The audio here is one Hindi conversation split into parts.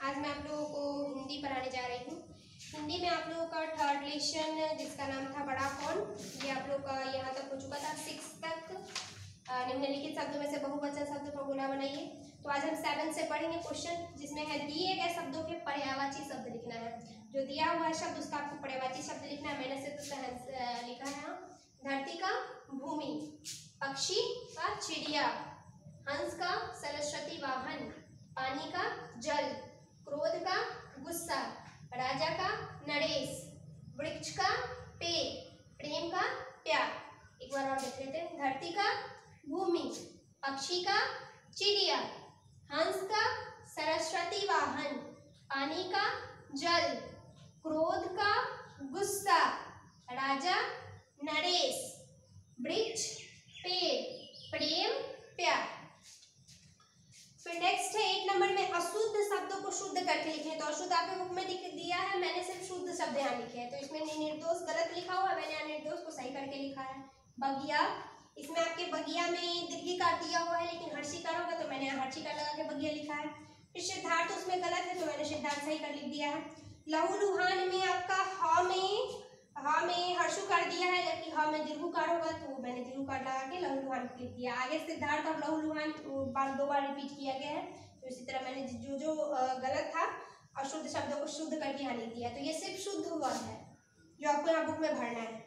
आज मैं आप लोगों को हिंदी पढ़ाने जा रही हूँ। हिंदी में आप लोगों का थर्ड लेसन जिसका नाम था बड़ा कौन, ये आप लोग का यहाँ तक हो चुका था 6 तक। निम्नलिखित शब्दों में से बहुवचन शब्द फॉर्मूला बनाइए। तो आज हम 7 से पढ़ेंगे क्वेश्चन, जिसमें है दिए गए शब्दों के पर्यायवाची शब्द लिखना है। जो दिया हुआ है शब्द उसका आपको पर्यायवाची शब्द लिखना है। मैंने सिर्फ लिखा है धरती का भूमि, पक्षी का चिड़िया, हंस का सरस्वती वाहन, पानी का जल, क्रोध का गुस्सा, राजा का नरेश, वृक्ष का पेड़, प्रेम का प्यार। एक बार और देख लेते हैं। धरती का भूमि, पक्षी का चिड़िया, हंस का सरस्वती वाहन, पानी का जल, क्रोध का गुस्सा, राजा नरेश, वृक्ष पेड़, प्रेम प्यार। फिर नेक्स्ट है 8 नंबर में अशुद्ध शब्दों को शुद्ध करके लिखे। तो अशुद्ध आपके बुक में लिख दिया है, मैंने सिर्फ शुद्ध शब्द यहाँ लिखे हैं। तो इसमें निर्दोष गलत लिखा हुआ है, मैंने यहाँ निर्दोष को सही करके लिखा है। बगिया, इसमें आपके बगिया में दीर्घिकार दिया हुआ है, लेकिन हर्षिकार होगा तो मैंने यहाँ हर्षिकार लगा के बगिया लिखा है। फिर सिद्धार्थ उसमें गलत है तो मैंने सिद्धार्थ सही कर लिख दिया है। लहूलुहान में आपका ह में हर्षु कर दिया है, जबकि ह में दीर्घकार होगा तो मैंने दीर्घकार लगा के लहूलुहान लिख दिया। आगे सिद्धार्थ और लहूलुहान दो बार रिपीट किया गया है। तो इसी तरह मैंने जो गलत था अशुद्ध शब्दों को शुद्ध करके यहाँ लिख दिया। तो ये सिर्फ शुद्ध हुआ है जो आपको यहाँ बुक में भरना है।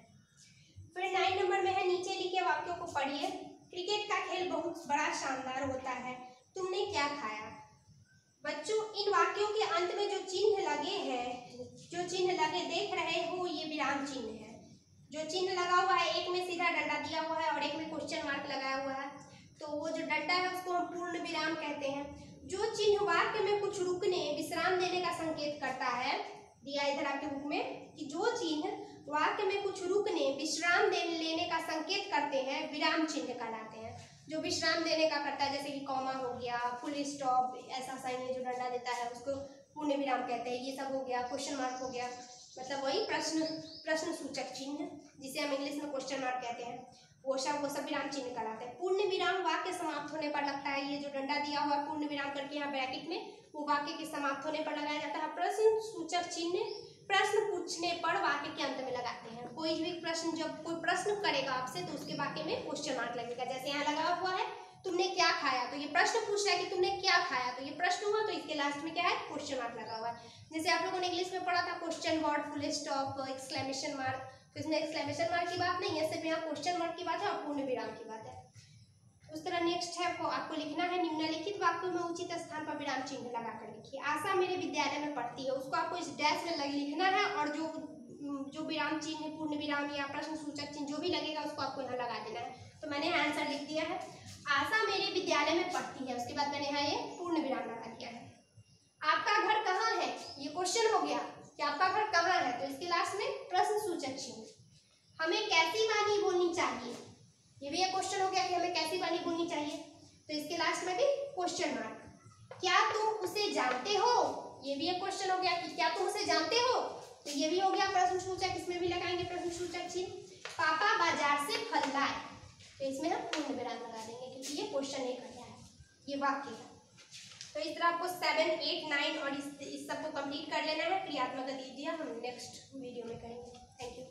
फिर 9 नंबर में है नीचे लिखे वाक्यों को पढ़िए। क्रिकेट का खेल बहुत बड़ा शानदार होता है, तुमने क्या खाया। बच्चों, इन वाक्यों के अंत में जो चिन्ह लगे हैं, जो चिन्ह लगे देख रहे हो, ये विराम चिन्ह है। जो चिन्ह लगा हुआ है, एक में सीधा डंडा दिया हुआ है और एक में क्वेश्चन मार्क लगाया हुआ है। तो वो जो डंडा है उसको हम पूर्ण विराम कहते हैं। जो चिन्ह वाक्य में कुछ रुकने विश्राम देने का संकेत करता है, दिया इधर आपके बुक में कि जो चिन्ह वाक्य में कुछ रुकने विश्राम लेने का संकेत करते हैं, विराम चिन्ह कहलाते हैं। जो विश्राम देने का करता है, जैसे कि कॉमा हो गया, फुल स्टॉप, ऐसा साइन जो डंडा देता है उसको पूर्ण विराम कहते हैं। ये सब हो गया, क्वेश्चन मार्क हो गया, मतलब वही प्रश्न सूचक चिन्ह जिसे हम इंग्लिश में क्वेश्चन मार्क कहते हैं, वो सब विराम चिन्ह कहलाते हैं। पूर्ण विराम वाक्य समाप्त होने पर लगता है। ये जो डंडा दिया हुआ पूर्ण विराम करके यहाँ ब्रैकेट में, वो वाक्य के समाप्त होने पर लगाया जाता है। प्रश्न सूचक चिन्ह प्रश्न पूछने पर वाक्य के अंत में लगाते हैं। कोई भी प्रश्न, जब कोई प्रश्न करेगा आपसे तो उसके वाक्य में क्वेश्चन मार्क लगेगा। जैसे यहाँ लगा हुआ है तुमने क्या खाया, तो ये प्रश्न पूछ रहा है कि तुमने क्या खाया, तो ये प्रश्न हुआ, तो इसके लास्ट में क्या है, क्वेश्चन मार्क लगा हुआ है। जैसे आप लोगों ने इंग्लिश में पढ़ा था question word, full stop, exclamation mark, तो इसमें एक्सक्लेमेशन मार्क की बात नहीं है, सिर्फ यहाँ क्वेश्चन मार्क की बात है और पूर्ण विराम की बात है। उस तरह नेक्स्ट है आपको लिखना है निम्नलिखित वाक्यों में उचित स्थान पर विराम चिन्ह लगाकर लिखिए। आशा मेरे विद्यालय में पढ़ती है, उसको आपको इस डैश में लिखना है, और जो विराम चिन्ह, पूर्ण विराम या प्रश्न सूचक चिन्ह जो भी लगेगा उसको आपको यहाँ लगा देना है। तो मैंने आंसर लिख दिया है, आशा मेरे विद्यालय में पढ़ती है, उसके बाद मैंने यहाँ ये पूर्ण विराम लगा दिया है। आपका घर कहाँ है, ये क्वेश्चन हो गया कि आपका घर कहाँ है, तो इसके लास्ट में प्रश्न सूचक चिन्ह। हमें कैसी वाणी बोलनी चाहिए, ये भी एक क्वेश्चन हो गया कि हमें कैसी वाणी बोलनी चाहिए, तो इसके लास्ट में भी क्वेश्चन मार्क। क्या तुम उसे जानते हो, ये भी एक क्वेश्चन हो गया कि क्या तुम उसे जानते हो, तो ये भी हो गया प्रश्न सूचक, इसमें भी लगाएंगे प्रश्न सूचक चिन्ह। पापा बाजार से फल लाए, तो इसमें हम पूर्ण विराम लगा देंगे क्योंकि ये क्वेश्चन एक है, ये वाक्य है। तो इस तरह आपको 7, 8, 9 और इस सबको कंप्लीट कर लेना है। क्रियात्मक गतिविधियां हम नेक्स्ट वीडियो में करेंगे। Thank you.